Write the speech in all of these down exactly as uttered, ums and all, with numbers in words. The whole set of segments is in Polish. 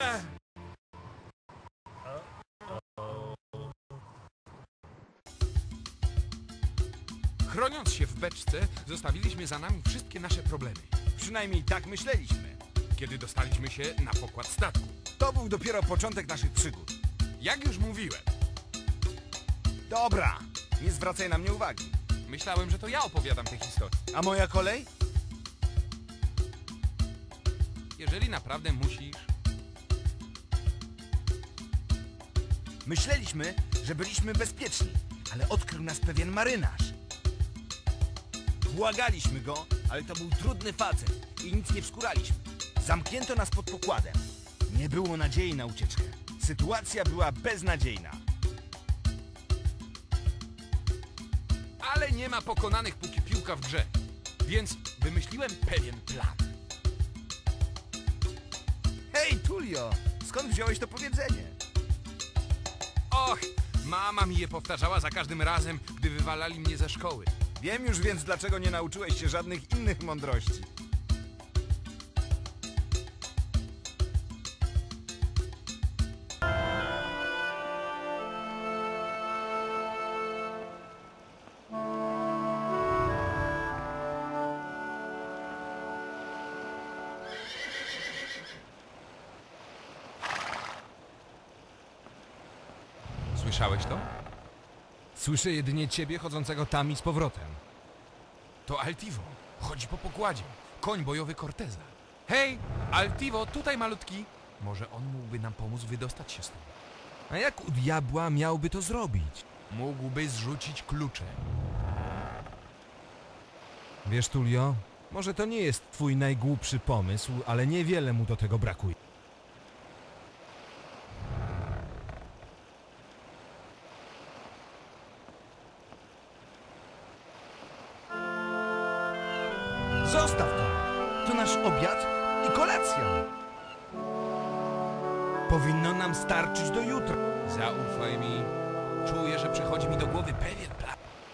Chroniąc się w beczce, zostawiliśmy za nami wszystkie nasze problemy. Przynajmniej tak myśleliśmy. Kiedy dostaliśmy się na pokład statku. To był dopiero początek naszych przygód. Jak już mówiłem. Dobra, nie zwracaj na mnie uwagi. Myślałem, że to ja opowiadam tę historię. A moja kolej? Jeżeli naprawdę musisz... Myśleliśmy, że byliśmy bezpieczni, ale odkrył nas pewien marynarz. Błagaliśmy go, ale to był trudny facet i nic nie wskuraliśmy. Zamknięto nas pod pokładem. Nie było nadziei na ucieczkę. Sytuacja była beznadziejna. Ale nie ma pokonanych, póki piłka w grze. Więc wymyśliłem pewien plan. Hej, Tulio! Skąd wziąłeś to powiedzenie? Och, mama mi je powtarzała za każdym razem, gdy wywalali mnie ze szkoły. Wiem już więc, dlaczego nie nauczyłeś się żadnych innych mądrości. Słyszałeś to? Słyszę jedynie ciebie chodzącego tam i z powrotem. To Altivo. Chodzi po pokładzie. Koń bojowy Corteza. Hej, Altivo, tutaj malutki. Może on mógłby nam pomóc wydostać się stąd. A jak u diabła miałby to zrobić? Mógłby zrzucić klucze. Wiesz, Tulio, może to nie jest twój najgłupszy pomysł, ale niewiele mu do tego brakuje. Zostaw to! To nasz obiad i kolacja! Powinno nam starczyć do jutra. Zaufaj mi. Czuję, że przychodzi mi do głowy pewien plan.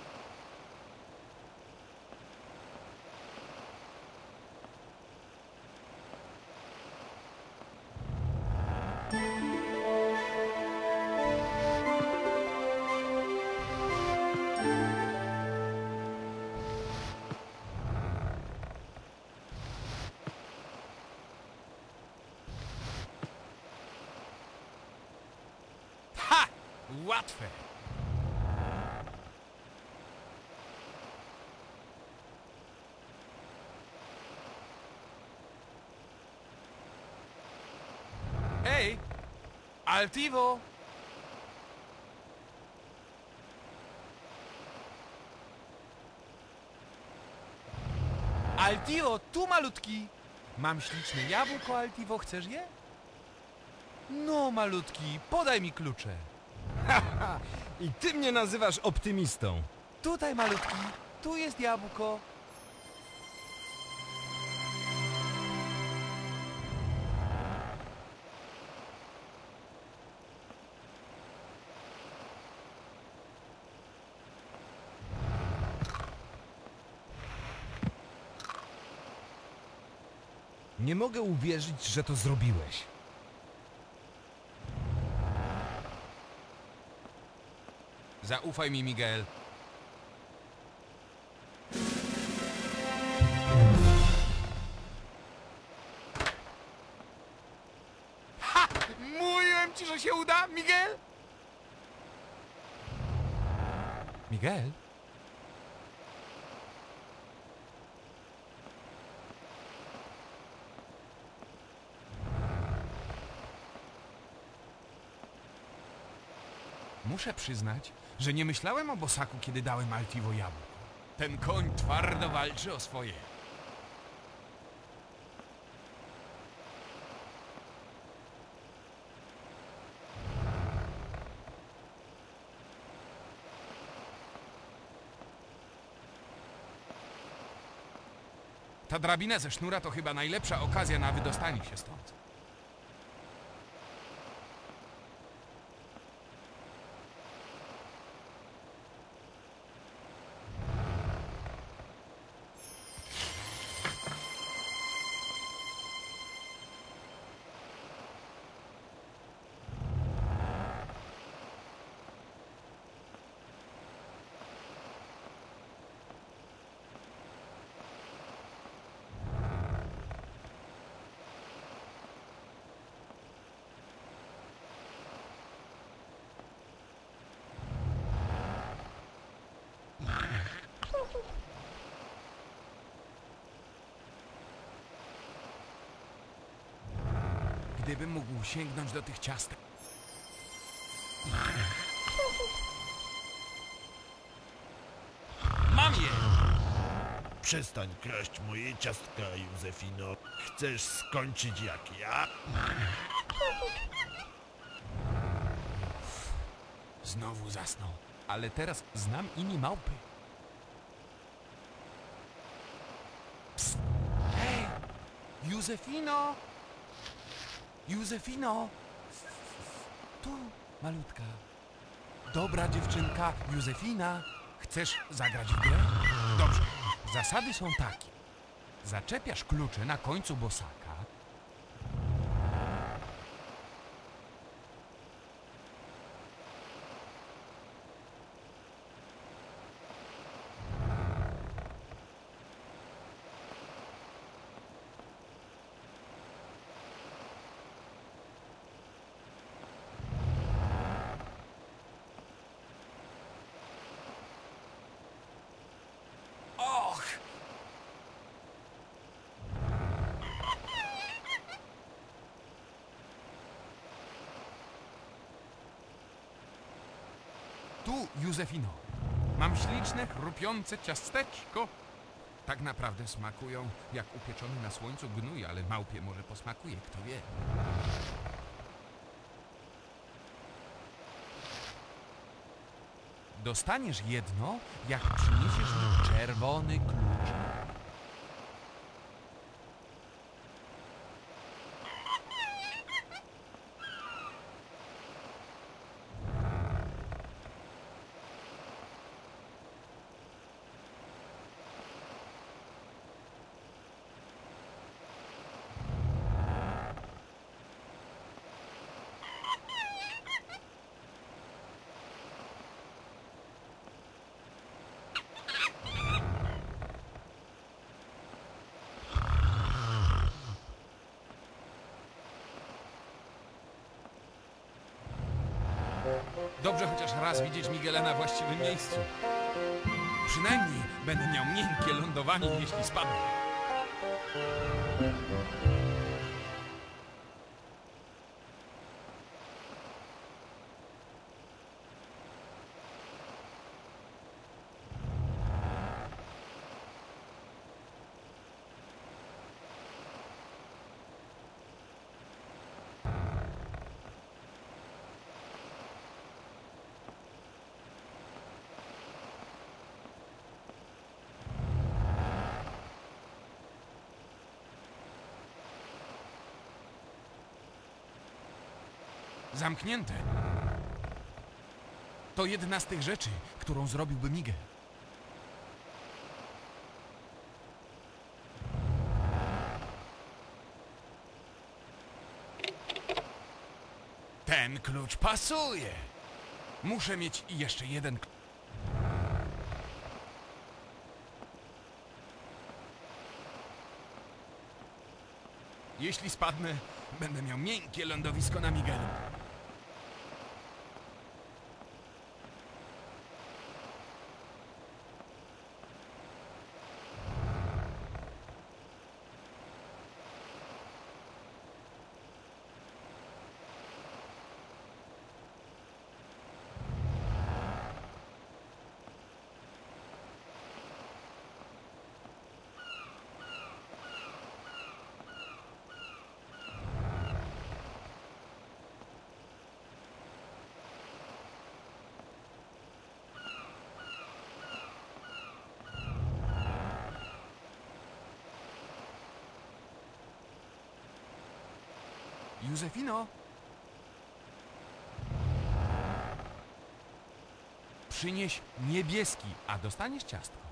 Ha! Łatwe! Hej! Altivo! Altivo, tu malutki! Mam śliczne jabłko, Altivo, chcesz je? No, malutki, podaj mi klucze. Haha, i ty mnie nazywasz optymistą. Tutaj, malutki, tu jest jabłko. Nie mogę uwierzyć, że to zrobiłeś. Zaufaj mi, Miguel. Ha! Mówiłem ci, że się uda, Miguel? Miguel? Muszę przyznać, że nie myślałem o bosaku, kiedy dałem Altivo jabłko. Ten koń twardo walczy o swoje. Ta drabina ze sznura to chyba najlepsza okazja na wydostanie się stąd. Gdybym mógł sięgnąć do tych ciastek. Mam je! Przestań kraść moje ciastka, Józefino. Chcesz skończyć jak ja? Znowu zasnął. Ale teraz znam imię małpy. Psst. Hej! Józefino! Józefino! Tu, malutka. Dobra dziewczynka, Józefina. Chcesz zagrać w grę? Dobrze. Zasady są takie. Zaczepiasz klucze na końcu bosaka. Och! Tu, Józefino. Mam śliczne, chrupiące ciasteczko. Tak naprawdę smakują jak upieczony na słońcu gnój, ale małpie może posmakuje, kto wie. Dostaniesz jedno, jak przyniesiesz mi czerwony klucz. Dobrze chociaż raz widzieć Miguela na właściwym miejscu. Przynajmniej będę miał miękkie lądowanie, jeśli spadnę. Zamknięte. To jedna z tych rzeczy, którą zrobiłby Miguel. Ten klucz pasuje. Muszę mieć jeszcze jeden klucz. Jeśli spadnę, będę miał miękkie lądowisko na Miguelu. Józefino! Przynieś niebieski, a dostaniesz ciastko.